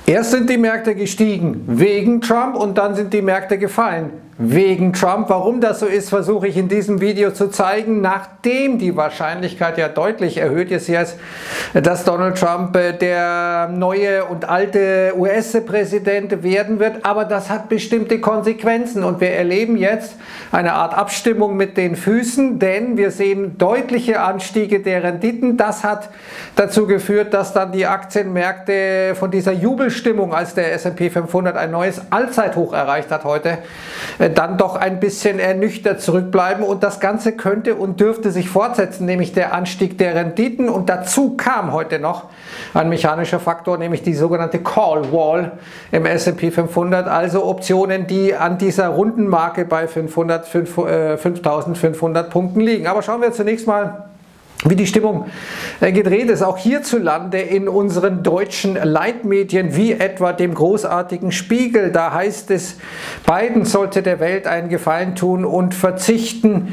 Erst sind die Märkte gestiegen wegen Trump und dann sind die Märkte gefallen wegen Trump. Warum das so ist, versuche ich in diesem Video zu zeigen, nachdem die Wahrscheinlichkeit ja deutlich erhöht ist jetzt, dass Donald Trump der neue und alte US-Präsident werden wird. Aber das hat bestimmte Konsequenzen und wir erleben jetzt eine Art Abstimmung mit den Füßen, denn wir sehen deutliche Anstiege der Renditen. Das hat dazu geführt, dass dann die Aktienmärkte von dieser Jubelstimmung, als der S&P 500 ein neues Allzeithoch erreicht hat heute, dann doch ein bisschen ernüchtert zurückbleiben und das Ganze könnte und dürfte sich fortsetzen, nämlich der Anstieg der Renditen, und dazu kam heute noch ein mechanischer Faktor, nämlich die sogenannte Call Wall im S&P 500, also Optionen, die an dieser runden Marke bei 5.500 Punkten liegen. Aber schauen wir zunächst mal, wie die Stimmung gedreht ist, auch hierzulande in unseren deutschen Leitmedien, wie etwa dem großartigen Spiegel. Da heißt es, Biden sollte der Welt einen Gefallen tun und verzichten.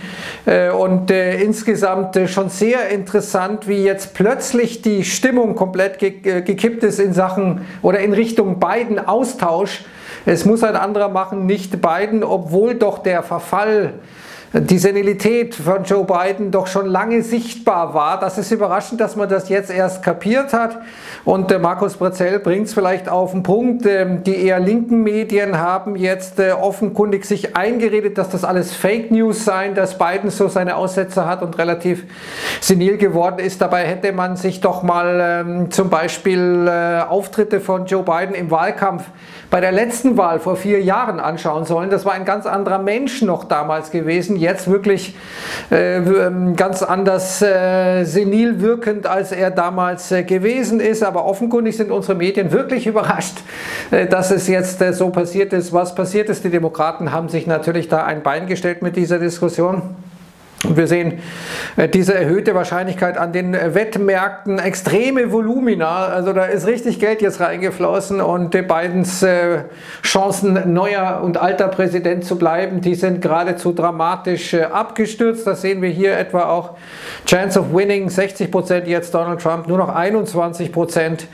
Insgesamt schon sehr interessant, wie jetzt plötzlich die Stimmung komplett gekippt ist in Sachen oder in Richtung Biden-Austausch. Es muss ein anderer machen, nicht Biden, obwohl doch der Verfall, die Senilität von Joe Biden doch schon lange sichtbar war. Das ist überraschend, dass man das jetzt erst kapiert hat. Und Markus Brazell bringt es vielleicht auf den Punkt. Die eher linken Medien haben jetzt offenkundig sich eingeredet, dass das alles Fake News seien, dass Biden so seine Aussätze hat und relativ senil geworden ist. Dabei hätte man sich doch mal zum Beispiel Auftritte von Joe Biden im Wahlkampf bei der letzten Wahl vor 4 Jahren anschauen sollen. Das war ein ganz anderer Mensch noch damals gewesen. Jetzt wirklich ganz anders senil wirkend, als er damals gewesen ist. Aber offenkundig sind unsere Medien wirklich überrascht, dass es jetzt so passiert ist, was passiert ist. Die Demokraten haben sich natürlich da ein Bein gestellt mit dieser Diskussion. Und wir sehen diese erhöhte Wahrscheinlichkeit an den Wettmärkten, extreme Volumina, also da ist richtig Geld jetzt reingeflossen und Bidens Chancen, neuer und alter Präsident zu bleiben, die sind geradezu dramatisch abgestürzt. Das sehen wir hier etwa auch. Chance of winning 60%, jetzt Donald Trump nur noch 21%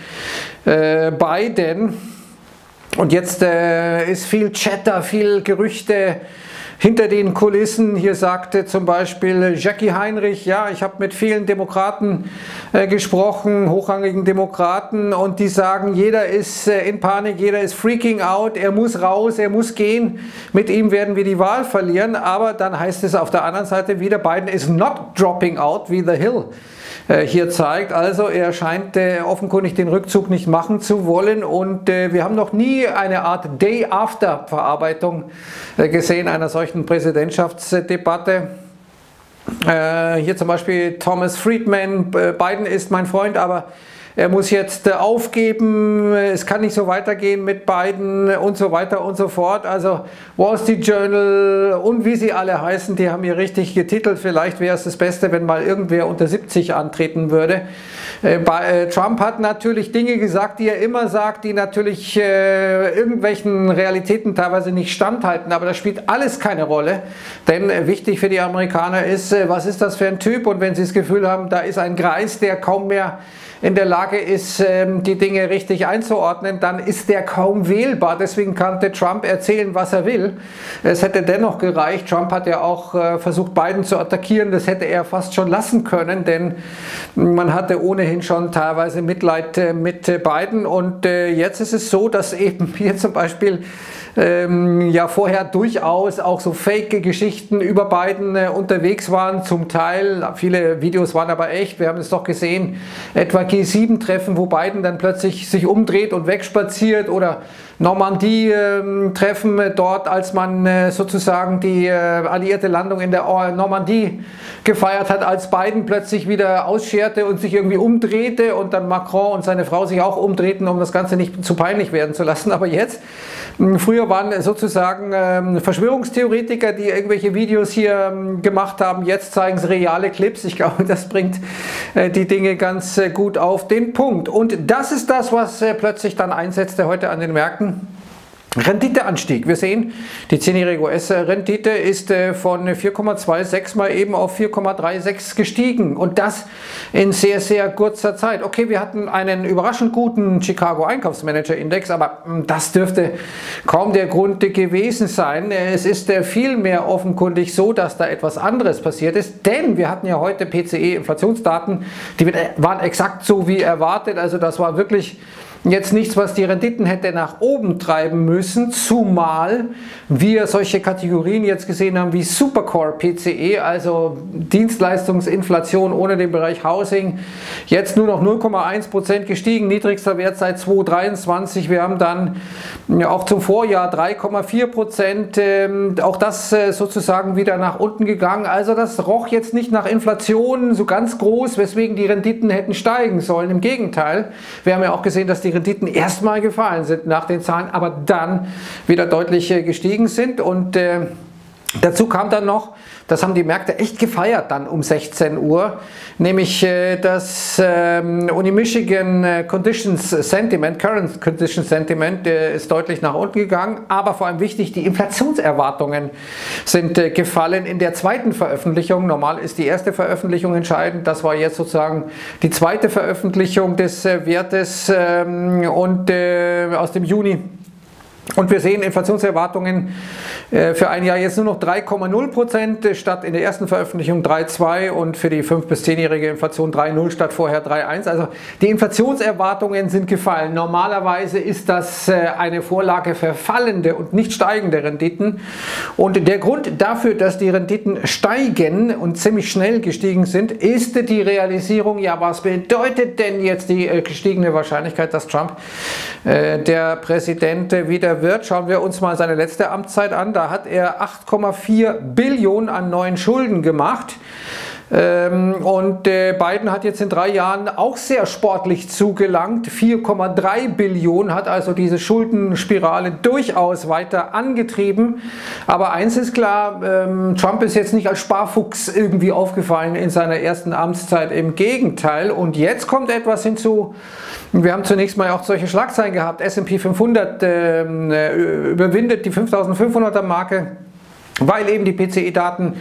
Biden. Und jetzt ist viel Chatter, viel Gerüchte hinter den Kulissen. Hier sagte zum Beispiel Jackie Heinrich, ja, ich habe mit vielen Demokraten gesprochen, hochrangigen Demokraten, und die sagen, jeder ist in Panik, jeder ist freaking out, er muss raus, er muss gehen, mit ihm werden wir die Wahl verlieren. Aber dann heißt es auf der anderen Seite wieder, Biden is not dropping out, wie The Hill hier zeigt. Also er scheint offenkundig den Rückzug nicht machen zu wollen, und wir haben noch nie eine Art Day-After-Verarbeitung gesehen einer solchen Präsidentschaftsdebatte. Hier zum Beispiel Thomas Friedman, Biden ist mein Freund, aber er muss jetzt aufgeben, es kann nicht so weitergehen mit Biden und so weiter und so fort. Also Wall Street Journal und wie sie alle heißen, die haben hier richtig getitelt. Vielleicht wäre es das Beste, wenn mal irgendwer unter 70 antreten würde. Trump hat natürlich Dinge gesagt, die er immer sagt, die natürlich irgendwelchen Realitäten teilweise nicht standhalten, aber das spielt alles keine Rolle, denn wichtig für die Amerikaner ist, was ist das für ein Typ, und wenn sie das Gefühl haben, da ist ein Greis, der kaum mehr in der Lage ist, die Dinge richtig einzuordnen, dann ist der kaum wählbar. Deswegen konnte Trump erzählen, was er will. Es hätte dennoch gereicht. Trump hat ja auch versucht, Biden zu attackieren. Das hätte er fast schon lassen können, denn man hatte ohnehin schon teilweise Mitleid mit Biden. Und jetzt ist es so, dass eben hier zum Beispiel ja vorher durchaus auch so Fake-Geschichten über Biden unterwegs waren, zum Teil, viele Videos waren aber echt, wir haben es doch gesehen, etwa G7-Treffen, wo Biden dann plötzlich sich umdreht und wegspaziert, oder Normandie-Treffen dort, als man sozusagen die alliierte Landung in der Normandie gefeiert hat, als Biden plötzlich wieder ausscherte und sich irgendwie umdrehte und dann Macron und seine Frau sich auch umdrehten, um das Ganze nicht zu peinlich werden zu lassen. Aber jetzt, früher waren sozusagen Verschwörungstheoretiker, die irgendwelche Videos hier gemacht haben, jetzt zeigen sie reale Clips. Ich glaube, das bringt die Dinge ganz gut auf den Punkt. Und das ist das, was plötzlich dann einsetzte heute an den Märkten. Renditeanstieg. Wir sehen, die 10-jährige US-Rendite ist von 4,26 mal eben auf 4,36 gestiegen und das in sehr, sehr kurzer Zeit. Okay, wir hatten einen überraschend guten Chicago Einkaufsmanager-Index, aber das dürfte kaum der Grund gewesen sein. Es ist vielmehr offenkundig so, dass da etwas anderes passiert ist, denn wir hatten ja heute PCE-Inflationsdaten, die waren exakt so wie erwartet, also das war wirklich jetzt nichts, was die Renditen hätte nach oben treiben müssen, zumal wir solche Kategorien jetzt gesehen haben wie Supercore PCE, also Dienstleistungsinflation ohne den Bereich Housing, jetzt nur noch 0,1% gestiegen, niedrigster Wert seit 2023. Wir haben dann auch zum Vorjahr 3,4%, auch das sozusagen wieder nach unten gegangen. Also das roch jetzt nicht nach Inflation so ganz groß, weswegen die Renditen hätten steigen sollen. Im Gegenteil, wir haben ja auch gesehen, dass die Renditen erstmal gefallen sind nach den Zahlen, aber dann wieder deutlich gestiegen sind und dazu kam dann noch, das haben die Märkte echt gefeiert dann um 16 Uhr, nämlich das Uni Michigan Conditions Sentiment, Current Conditions Sentiment ist deutlich nach unten gegangen, aber vor allem wichtig, die Inflationserwartungen sind gefallen in der zweiten Veröffentlichung. Normal ist die erste Veröffentlichung entscheidend, das war jetzt sozusagen die zweite Veröffentlichung des Wertes und aus dem Juni. Und wir sehen Inflationserwartungen für ein Jahr jetzt nur noch 3,0% statt in der ersten Veröffentlichung 3,2 und für die 5- bis 10-jährige Inflation 3,0 statt vorher 3,1. Also die Inflationserwartungen sind gefallen. Normalerweise ist das eine Vorlage für fallende und nicht steigende Renditen. Und der Grund dafür, dass die Renditen steigen und ziemlich schnell gestiegen sind, ist die Realisierung, ja, was bedeutet denn jetzt die gestiegene Wahrscheinlichkeit, dass Trump der Präsident wieder wird. Schauen wir uns mal seine letzte Amtszeit an. Da hat er 8,4 Billionen an neuen Schulden gemacht. Und Biden hat jetzt in 3 Jahren auch sehr sportlich zugelangt. 4,3 Billionen, hat also diese Schuldenspirale durchaus weiter angetrieben. Aber eins ist klar, Trump ist jetzt nicht als Sparfuchs irgendwie aufgefallen in seiner ersten Amtszeit. Im Gegenteil. Und jetzt kommt etwas hinzu. Wir haben zunächst mal auch solche Schlagzeilen gehabt. S&P 500 überwindet die 5.500er Marke, weil eben die PCE-Daten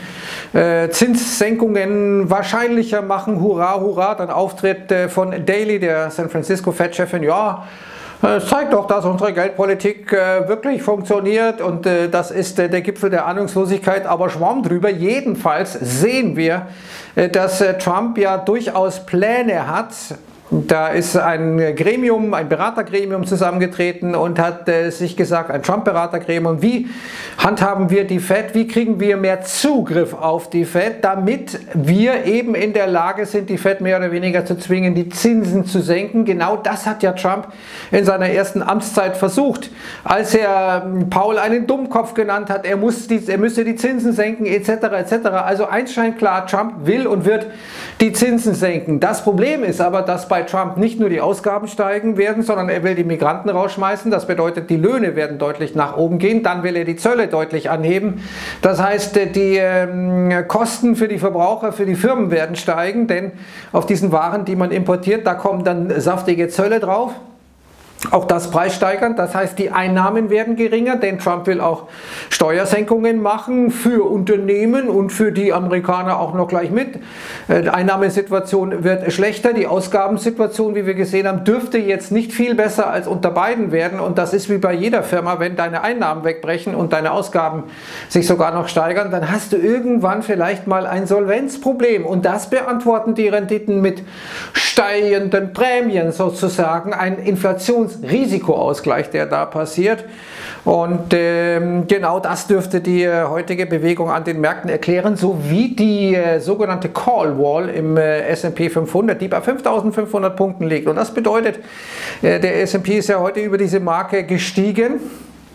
Zinssenkungen wahrscheinlicher machen. Hurra, hurra, dann Auftritt von Daly, der San Francisco Fed-Chefin, ja, es zeigt doch, dass unsere Geldpolitik wirklich funktioniert und das ist der Gipfel der Ahnungslosigkeit, aber Schwamm drüber. Jedenfalls sehen wir, dass Trump ja durchaus Pläne hat. Da ist ein Gremium, ein Beratergremium zusammengetreten und hat sich gesagt, ein Trump-Beratergremium, wie handhaben wir die Fed, wie kriegen wir mehr Zugriff auf die Fed, damit wir eben in der Lage sind, die Fed mehr oder weniger zu zwingen, die Zinsen zu senken. Genau das hat ja Trump in seiner ersten Amtszeit versucht, als er Paul einen Dummkopf genannt hat, er müsse die Zinsen senken etc. etc. Also eins scheint klar, Trump will und wird die Zinsen senken. Das Problem ist aber, dass bei Trump nicht nur die Ausgaben steigen werden, sondern er will die Migranten rausschmeißen. Das bedeutet, die Löhne werden deutlich nach oben gehen. Dann will er die Zölle deutlich anheben. Das heißt, die Kosten für die Verbraucher, für die Firmen werden steigen, denn auf diesen Waren, die man importiert, da kommen dann saftige Zölle drauf. Auch das preissteigernd, das heißt, die Einnahmen werden geringer, denn Trump will auch Steuersenkungen machen für Unternehmen und für die Amerikaner auch noch gleich mit. Die Einnahmensituation wird schlechter, die Ausgabensituation, wie wir gesehen haben, dürfte jetzt nicht viel besser als unter Biden werden und das ist wie bei jeder Firma, wenn deine Einnahmen wegbrechen und deine Ausgaben sich sogar noch steigern, dann hast du irgendwann vielleicht mal ein Solvenzproblem und das beantworten die Renditen mit steigenden Prämien sozusagen, ein Inflationsrisikoausgleich, der da passiert. Und genau das dürfte die heutige Bewegung an den Märkten erklären, sowie die sogenannte Call Wall im S&P 500, die bei 5.500 Punkten liegt. Und das bedeutet, der S&P ist ja heute über diese Marke gestiegen.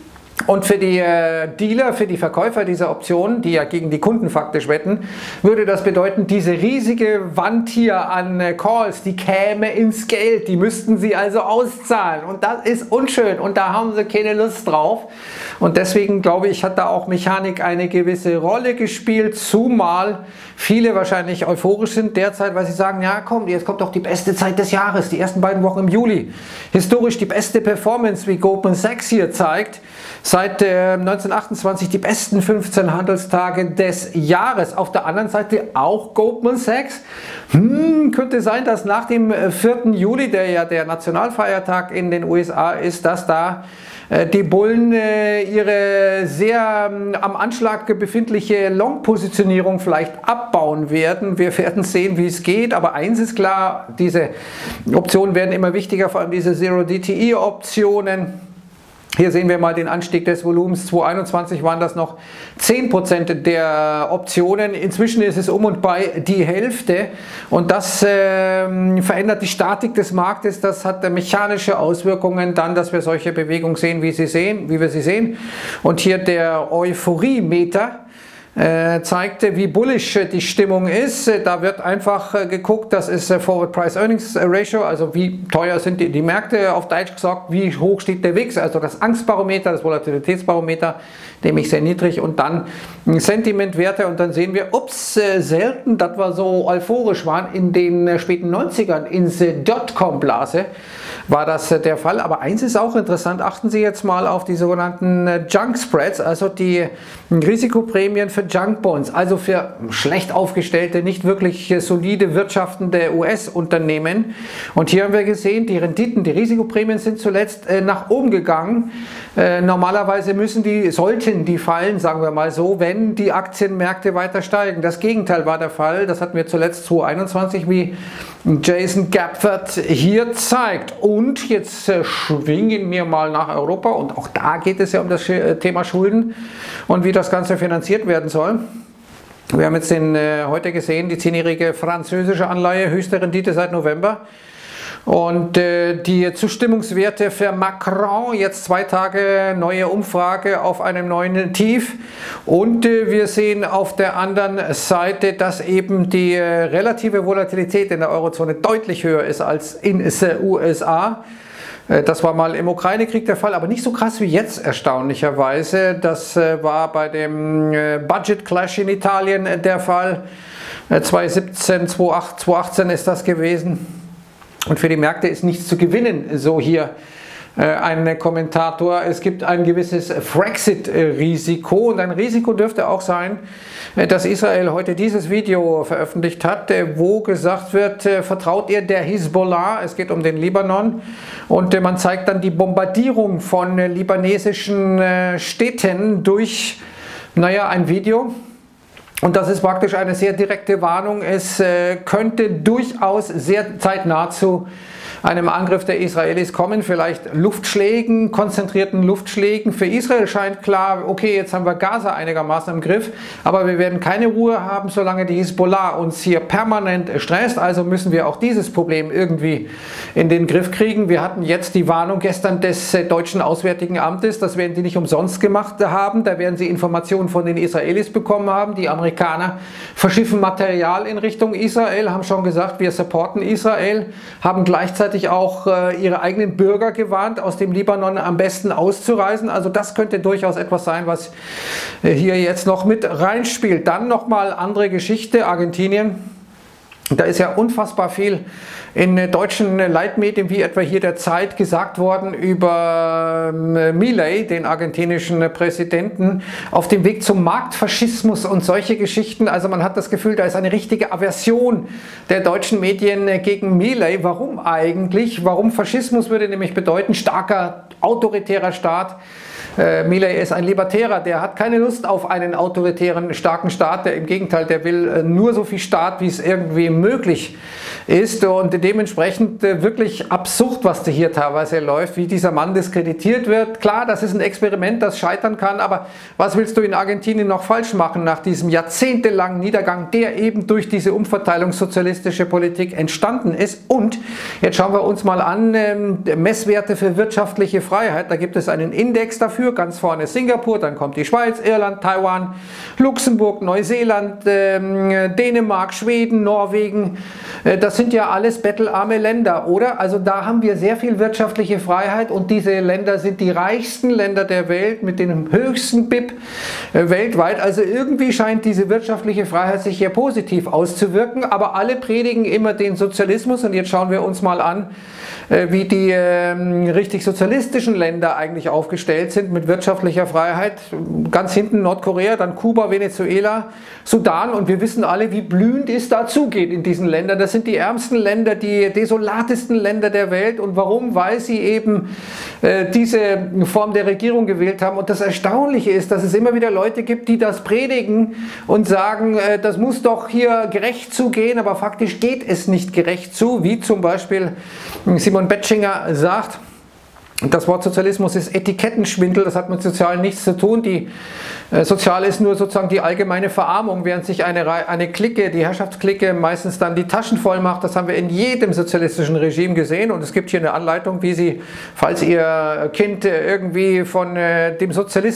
Und für die Dealer, für die Verkäufer dieser Optionen, die ja gegen die Kunden faktisch wetten, würde das bedeuten, diese riesige Wand hier an Calls, die käme ins Geld, die müssten sie also auszahlen. Und das ist unschön und da haben sie keine Lust drauf. Und deswegen glaube ich, hat da auch Mechanik eine gewisse Rolle gespielt, zumal viele wahrscheinlich euphorisch sind derzeit, weil sie sagen, ja komm, jetzt kommt doch die beste Zeit des Jahres, die ersten beiden Wochen im Juli. Historisch die beste Performance, wie Goldman Sachs hier zeigt. Seit 1928 die besten 15 Handelstage des Jahres. Auf der anderen Seite auch Goldman Sachs. Könnte sein, dass nach dem 4. Juli, der ja der Nationalfeiertag in den USA ist, dass da die Bullen ihre sehr am Anschlag befindliche Long-Positionierung vielleicht abbauen werden. Wir werden sehen, wie es geht, aber eins ist klar, diese Optionen werden immer wichtiger, vor allem diese Zero-DTE-Optionen. Hier sehen wir mal den Anstieg des Volumens. 2021 waren das noch 10% der Optionen. Inzwischen ist es um und bei die Hälfte. Und das verändert die Statik des Marktes. Das hat mechanische Auswirkungen dann, dass wir solche Bewegungen sehen, wie wir sie sehen. Und hier der Euphorie-Meter zeigte, wie bullish die Stimmung ist. Da wird einfach geguckt, das ist Forward Price Earnings Ratio, also wie teuer sind die Märkte, auf Deutsch gesagt, wie hoch steht der WIX, also das Angstbarometer, das Volatilitätsbarometer, nämlich sehr niedrig, und dann Sentimentwerte, und dann sehen wir, ups, selten, das war so euphorisch waren in den späten 90ern, in der Dotcom-Blase war das der Fall. Aber eins ist auch interessant, achten Sie jetzt mal auf die sogenannten Junk Spreads, also die Risikoprämien für Junk Bonds, also für schlecht aufgestellte, nicht wirklich solide wirtschaftende US-Unternehmen. Und hier haben wir gesehen, die Renditen, die Risikoprämien sind zuletzt nach oben gegangen. Normalerweise sollten die fallen, sagen wir mal so, wenn die Aktienmärkte weiter steigen. Das Gegenteil war der Fall. Das hatten wir zuletzt 2021, wie Jason Gapford hier zeigt. Und jetzt schwingen wir mal nach Europa, und auch da geht es ja um das Thema Schulden und wie das Ganze finanziert werden soll. Wir haben jetzt heute gesehen, die 10-jährige französische Anleihe, höchste Rendite seit November. Und die Zustimmungswerte für Macron, jetzt 2 Tage neue Umfrage auf einem neuen Tief. Und wir sehen auf der anderen Seite, dass eben die relative Volatilität in der Eurozone deutlich höher ist als in den USA. Das war mal im Ukraine-Krieg der Fall, aber nicht so krass wie jetzt, erstaunlicherweise. Das war bei dem Budget-Clash in Italien der Fall. 2017, 2018 ist das gewesen. Und für die Märkte ist nichts zu gewinnen, so hier ein Kommentator. Es gibt ein gewisses Frexit-Risiko, und ein Risiko dürfte auch sein, dass Israel heute dieses Video veröffentlicht hat, wo gesagt wird, vertraut ihr der Hisbollah? Es geht um den Libanon, und man zeigt dann die Bombardierung von libanesischen Städten durch, naja, ein Video. Und das ist praktisch eine sehr direkte Warnung. Es könnte durchaus sehr zeitnah zu einem Angriff der Israelis kommen, vielleicht Luftschlägen, konzentrierten Luftschlägen. Für Israel scheint klar, okay, jetzt haben wir Gaza einigermaßen im Griff, aber wir werden keine Ruhe haben, solange die Hisbollah uns hier permanent stresst. Also müssen wir auch dieses Problem irgendwie in den Griff kriegen. Wir hatten jetzt die Warnung gestern des deutschen Auswärtigen Amtes, das werden die nicht umsonst gemacht haben. Da werden sie Informationen von den Israelis bekommen haben. Die Amerikaner verschiffen Material in Richtung Israel, haben schon gesagt, wir supporten Israel, haben gleichzeitig auch ihre eigenen Bürger gewarnt, aus dem Libanon am besten auszureisen. Also das könnte durchaus etwas sein, was hier jetzt noch mit reinspielt. Dann nochmal andere Geschichte, Argentinien. Da ist ja unfassbar viel in deutschen Leitmedien, wie etwa hier der Zeit, gesagt worden über Milei, den argentinischen Präsidenten, auf dem Weg zum Marktfaschismus und solche Geschichten. Also man hat das Gefühl, da ist eine richtige Aversion der deutschen Medien gegen Milei. Warum eigentlich? Warum Faschismus würde nämlich bedeuten, starker, autoritärer Staat. Milei ist ein Libertärer, der hat keine Lust auf einen autoritären, starken Staat, der im Gegenteil, der will nur so viel Staat, wie es irgendwie möglich ist und dementsprechend wirklich absurd, was da hier teilweise läuft, wie dieser Mann diskreditiert wird. Klar, das ist ein Experiment, das scheitern kann, aber was willst du in Argentinien noch falsch machen nach diesem jahrzehntelangen Niedergang, der eben durch diese umverteilungssozialistische Politik entstanden ist? Und jetzt schauen wir uns mal an, Messwerte für wirtschaftliche Freiheit. Da gibt es einen Index dafür, ganz vorne Singapur, dann kommt die Schweiz, Irland, Taiwan, Luxemburg, Neuseeland, Dänemark, Schweden, Norwegen. Das sind ja alles bettelarme Länder, oder? Also da haben wir sehr viel wirtschaftliche Freiheit und diese Länder sind die reichsten Länder der Welt mit dem höchsten BIP weltweit. Also irgendwie scheint diese wirtschaftliche Freiheit sich hier positiv auszuwirken, aber alle predigen immer den Sozialismus und jetzt schauen wir uns mal an, wie die richtig sozialistischen Länder eigentlich aufgestellt sind mit wirtschaftlicher Freiheit. Ganz hinten Nordkorea, dann Kuba, Venezuela, Sudan und wir wissen alle, wie blühend es da zugeht in diesen Ländern. Das sind die ärmsten Länder, die desolatesten Länder der Welt und warum? Weil sie eben diese Form der Regierung gewählt haben und das Erstaunliche ist, dass es immer wieder Leute gibt, die das predigen und sagen, das muss doch hier gerecht zugehen, aber faktisch geht es nicht gerecht zu, wie zum Beispiel Simon Betschinger sagt. Das Wort Sozialismus ist Etikettenschwindel, das hat mit Sozial nichts zu tun. Die Sozial ist nur sozusagen die allgemeine Verarmung, während sich eine Clique, die Herrschaftsklicke, meistens dann die Taschen voll macht. Das haben wir in jedem sozialistischen Regime gesehen und es gibt hier eine Anleitung, wie Sie, falls Ihr Kind irgendwie von dem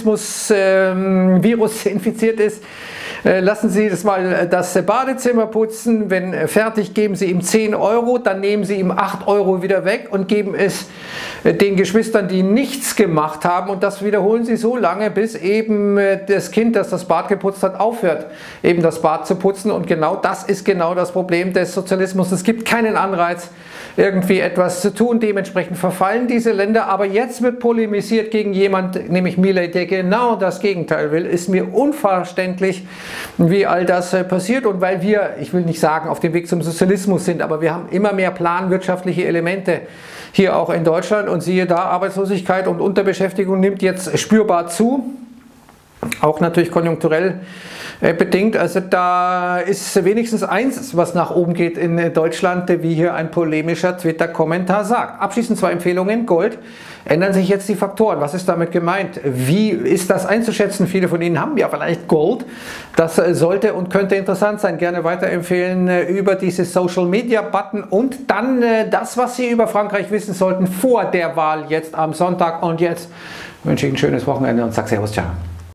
Sozialismus-Virus infiziert ist, lassen Sie das Badezimmer putzen, wenn fertig, geben Sie ihm 10 Euro, dann nehmen Sie ihm 8 Euro wieder weg und geben es den Geschwistern, die nichts gemacht haben und das wiederholen Sie so lange, bis eben das Kind, das das Bad geputzt hat, aufhört, eben das Bad zu putzen und genau das ist genau das Problem des Sozialismus. Es gibt keinen Anreiz, irgendwie etwas zu tun, dementsprechend verfallen diese Länder, aber jetzt wird polemisiert gegen jemand, nämlich Milei, der genau das Gegenteil will. Ist mir unverständlich, wie all das passiert und weil wir, ich will nicht sagen, auf dem Weg zum Sozialismus sind, aber wir haben immer mehr planwirtschaftliche Elemente hier auch in Deutschland und siehe da, Arbeitslosigkeit und Unterbeschäftigung nimmt jetzt spürbar zu, auch natürlich konjunkturell bedingt. Also da ist wenigstens eins, was nach oben geht in Deutschland, wie hier ein polemischer Twitter-Kommentar sagt. Abschließend 2 Empfehlungen. Gold. Ändern sich jetzt die Faktoren. Was ist damit gemeint? Wie ist das einzuschätzen? Viele von Ihnen haben ja vielleicht Gold. Das sollte und könnte interessant sein. Gerne weiterempfehlen über diese Social-Media-Button und dann das, was Sie über Frankreich wissen sollten vor der Wahl jetzt am Sonntag. Und jetzt wünsche ich ein schönes Wochenende und sage Servus, ciao.